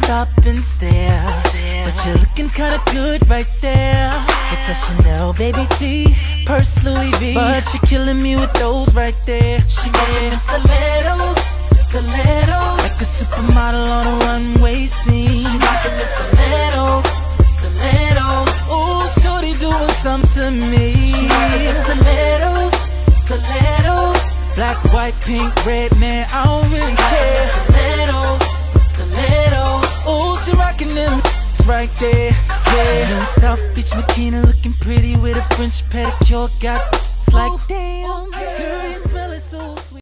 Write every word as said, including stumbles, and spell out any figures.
stop and stare, but you're looking kinda good right there. With the Chanel baby tee, purse Louis V, but you're killing me with those right there. She making them stilettos, stilettos, like a supermodel on a runway scene. She rocking them stilettos, stilettos. Ooh, shorty doing something to me. She rocking them stilettos, stilettos, black, white, pink, red, man, I don't really care. Stilettos, stilettos. Ooh, she rocking them right there, yeah. She in South Beach bikini, looking pretty with a French pedicure. Got it's like, damn, girl, you smell it so sweet.